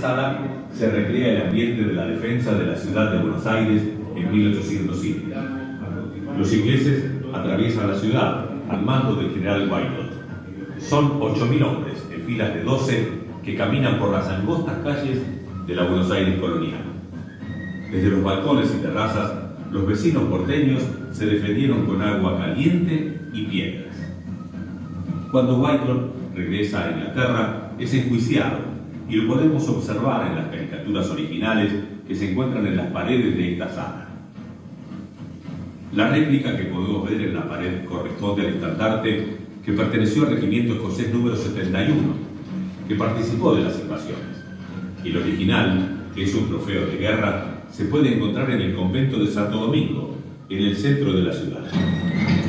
sala se recrea el ambiente de la defensa de la ciudad de Buenos Aires en 1807. Los ingleses atraviesan la ciudad al mando del general Wynot. Son 8.000 hombres en filas de 12 que caminan por las angostas calles de la Buenos Aires colonial. Desde los balcones y terrazas, los vecinos porteños se defendieron con agua caliente y piedras. Cuando Wynot regresa a Inglaterra, es enjuiciado y lo podemos observar en las caricaturas originales que se encuentran en las paredes de esta sala. La réplica que podemos ver en la pared corresponde al estandarte que perteneció al regimiento escocés número 71, que participó de las invasiones. El original, que es un trofeo de guerra, se puede encontrar en el convento de Santo Domingo, en el centro de la ciudad.